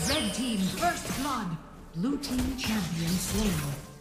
Red team, first blood. Blue team champion slain.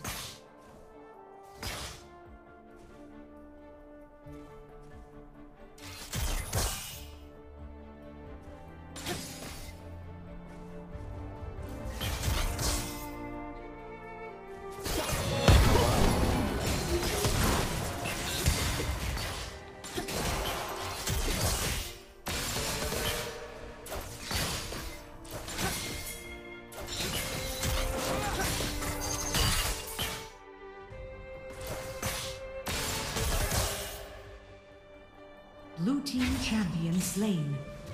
Blue team champion slain.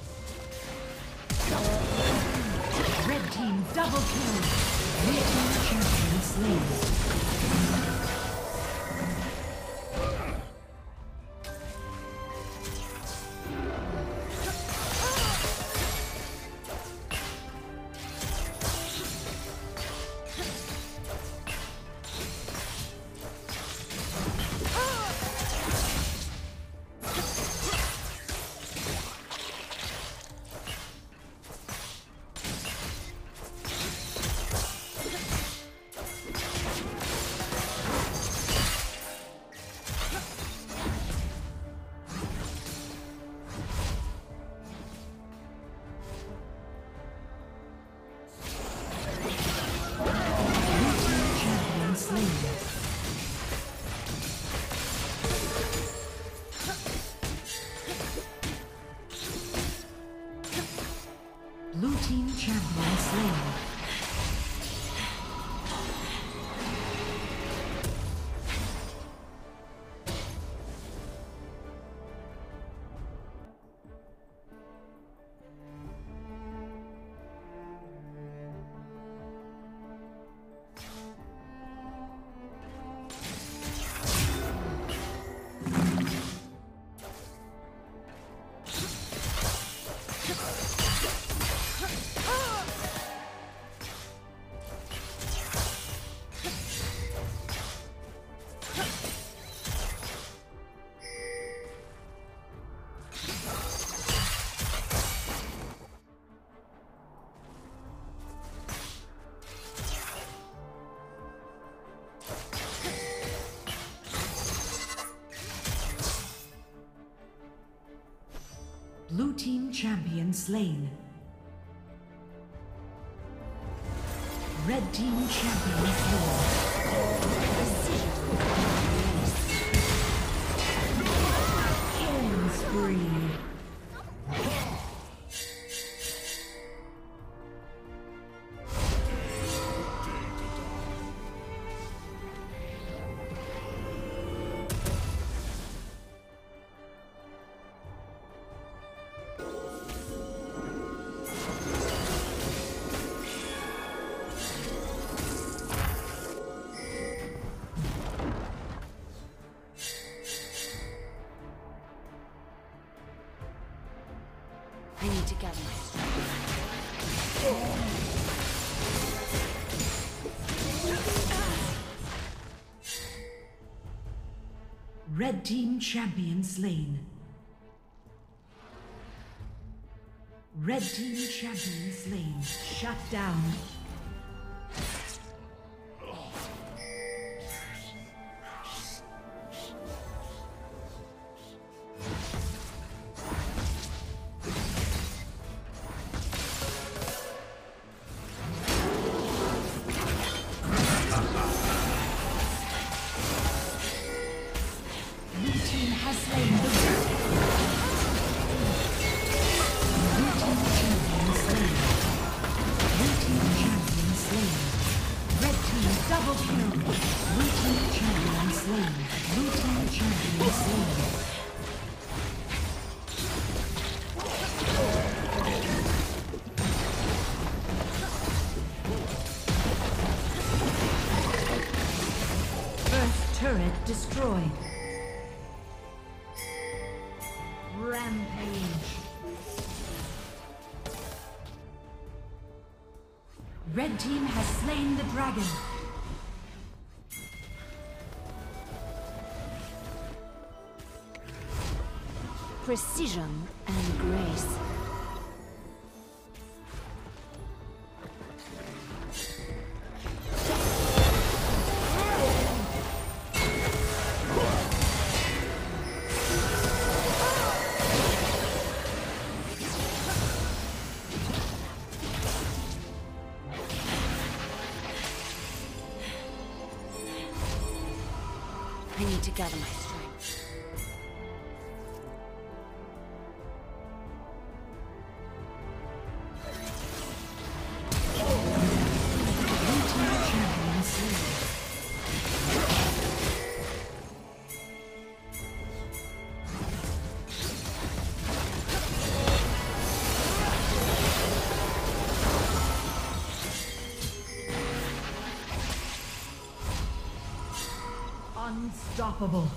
Red team double kill. Blue team champion slain. Blue team champion slain. Blue team champion slain. Red team champion slain. Killing spree. I need to gather my strength. Red team champion slain. Red team champion slain. Shut down. Turret destroyed. Rampage. Red team has slain the dragon. Precision and grace. I need to gather my strength. Unstoppable.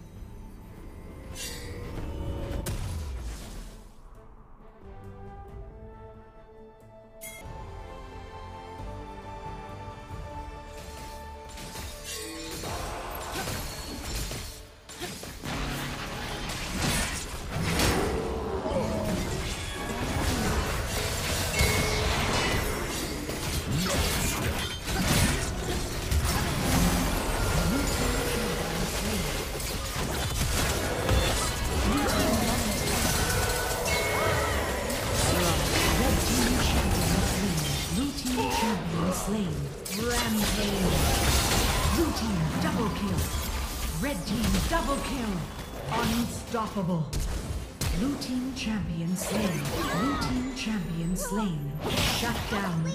Slain. Rampage. Blue team double kill. Red team double kill. Unstoppable. Blue team champion slain. Blue team champion slain. Shut down.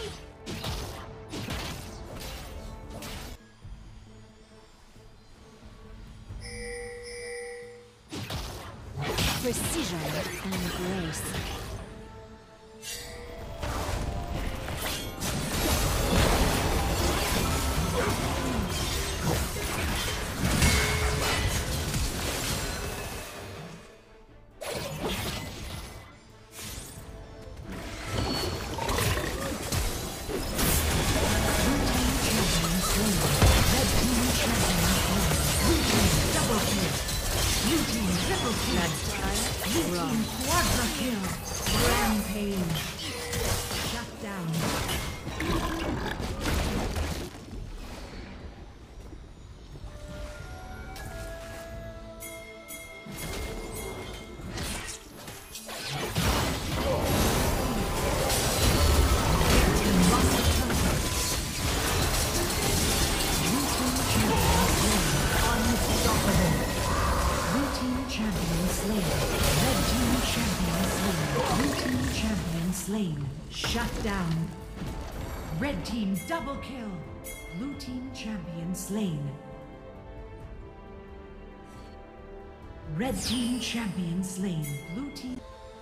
Precision and grace. Quadra kill. Rampage. Shut down. Slain. Shut down. Red team double kill. Blue team champion slain. Red team champion slain. Blue team.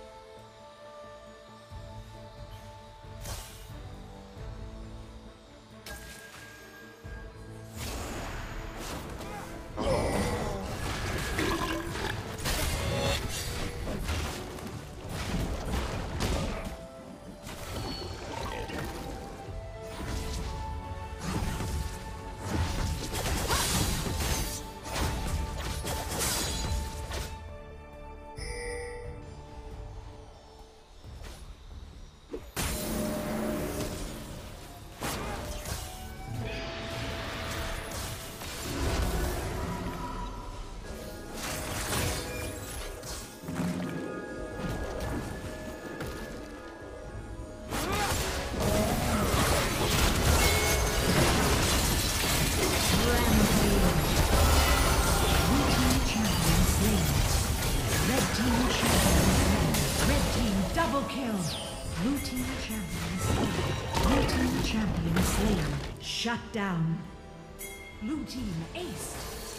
Shut down. Blue team ace.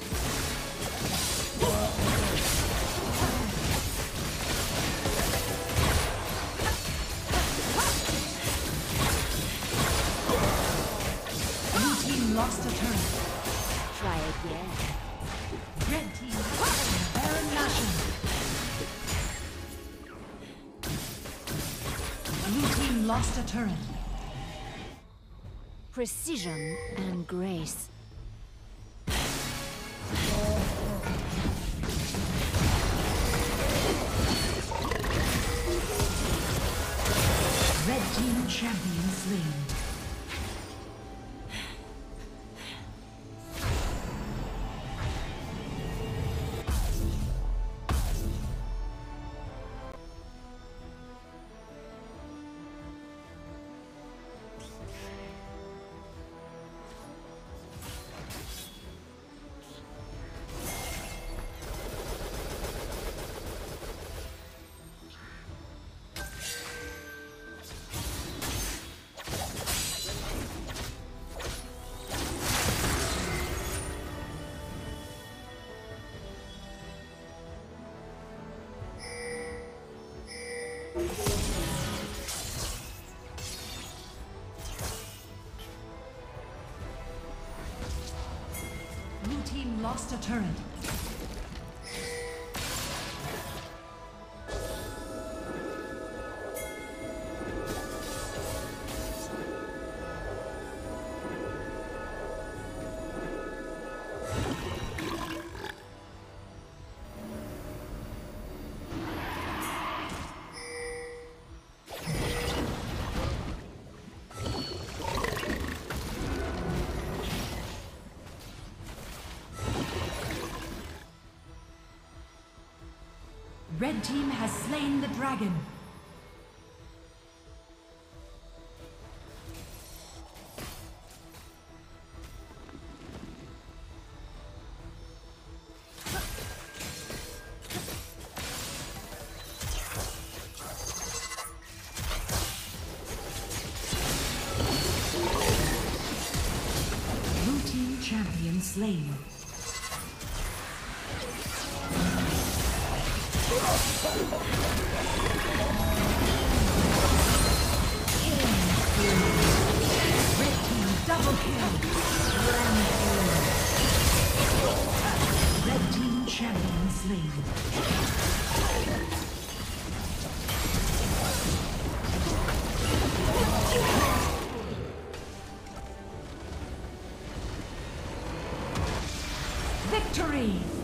Blue team lost a turn. Try again. Red team Baron Nashor. Blue team lost a turret. Precision and grace. Red team champion slain. team lost a turret. Red team has slain the dragon. Blue team champion slain. Red team double kill. Red team champion slain. Victory!